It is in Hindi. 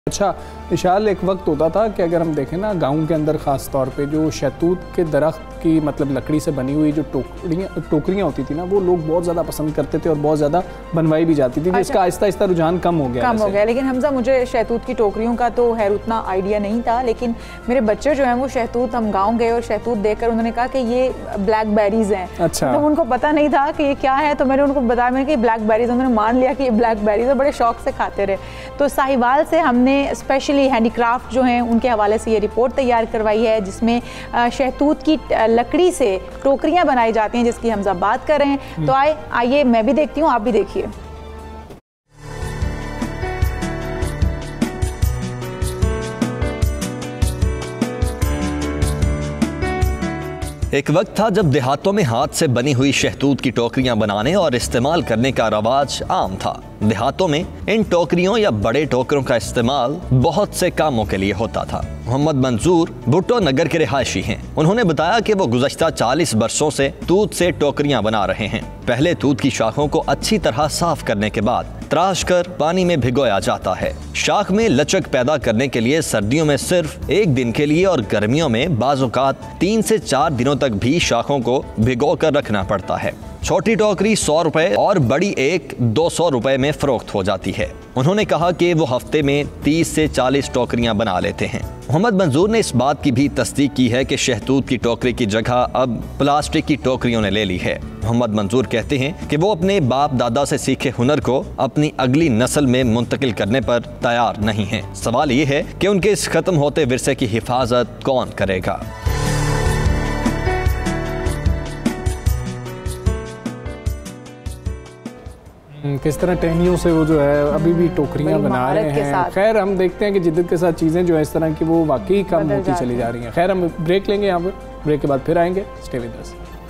अच्छा विशाल, एक वक्त होता था कि अगर हम देखें ना गाँव के अंदर ख़ास तौर पे जो शहतूत के दरख्त की मतलब लकड़ी से बनी हुई जो टोकरियाँ होती थी ना, वो लोग बहुत ज़्यादा पसंद करते थे और बहुत ज़्यादा बनवाई भी जाती थी। अच्छा। इसका आहिस्ता आहिस्ता रुझान कम हो गया। लेकिन हमजा मुझे शहतूत की टोकरियों का तो खैर उतना आइडिया नहीं था, लेकिन मेरे बच्चे जो हैं वो शहतूत, हम गाँव गए और शहतूत देखकर उन्होंने कहा कि ये ब्लैकबेरीज हैं। अच्छा। तो उनको पता नहीं था कि ये क्या है, तो मैंने उनको बताया, मैंने कि ब्लैकबेरीज, उन्होंने मान लिया कि ये ब्लैकबेरीज है, बड़े शौक से खाते रहे। तो साहिवाल से हमने स्पेशली हैंडीक्राफ्ट जो हैं उनके हवाले से ये रिपोर्ट तैयार करवाई है, जिसमें शहतूत की लकड़ी से टोकरियां बनाई जाती हैं, जिसकी हम बात कर रहे हैं। तो आइए मैं भी देखती हूँ, आप भी देखिए। एक वक्त था जब देहातों में हाथ से बनी हुई शहतूत की टोकरियां बनाने और इस्तेमाल करने का रवाज आम था। देहातों में इन टोकरियों या बड़े टोकरों का इस्तेमाल बहुत से कामों के लिए होता था। मोहम्मद मंजूर भुट्टो नगर के रिहायशी हैं। उन्होंने बताया कि वो गुज़श्ता 40 बरसों से तूत से टोकरियां बना रहे हैं। पहले तूत की शाखों को अच्छी तरह साफ करने के बाद तराश कर पानी में भिगोया जाता है। शाख में लचक पैदा करने के लिए सर्दियों में सिर्फ 1 दिन के लिए और गर्मियों में बाज़-औक़ात 3 से 4 दिनों तक भी शाखों को भिगो कर रखना पड़ता है। छोटी टोकरी 100 रुपए और बड़ी एक 200 रुपए में फरोख्त हो जाती है। उन्होंने कहा कि वो हफ्ते में 30 से 40 टोकरियां बना लेते हैं। मोहम्मद मंजूर ने इस बात की भी तस्दीक की है कि शहतूत की टोकरी की जगह अब प्लास्टिक की टोकरियों ने ले ली है। मोहम्मद मंजूर कहते हैं कि वो अपने बाप दादा से सीखे हुनर को अपनी अगली नस्ल में मुंतकिल करने पर तैयार नहीं हैं। सवाल ये है कि उनके इस खत्म होते विरसे की हिफाजत कौन करेगा। किस तरह टहनियों से वो जो है अभी भी टोकरियां बना रहे हैं। खैर हम देखते हैं कि जिद्दत के साथ चीज़ें जो है इस तरह की वो वाकई कम होती चली जा रही हैं। खैर हम ब्रेक लेंगे, यहाँ पर ब्रेक के बाद फिर आएंगे। Stay with us.